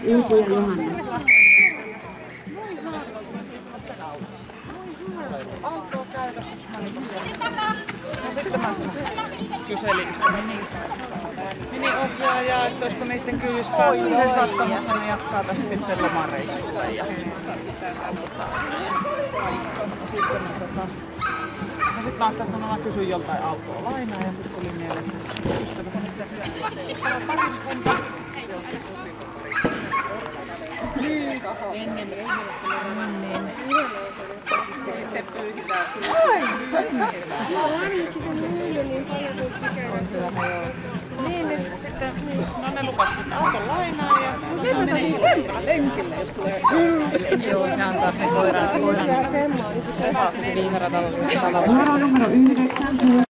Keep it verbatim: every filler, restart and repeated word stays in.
Ilkku ja Johanna. Autoa käytössä, sitten mä sitten mä kyselin mini, mini-ohjaajaa, että olisiko niiden kyydys päässyt Hesasta, mutta ne jatkaa tästä sitten lomareissulle. Ja sitten mä tota... No sit mä ajattelin, että mä kysyin joltain autoa lainaa ja sitten tuli mieleen, että ystävät on pariskunta. Ennen ryhmättelyn sitten pyyhitään sinne. Mä ainakin sen myyjä niin paljon kuin kykenee. Niin, nyt sitten, no ne lupas sitten auton lainaa ja sitten se menee lenkille, jos tulee. Joo, se antaa sen koiran. Koiran. Se saa sitten viime radalla samalla. Numero yhdeksän.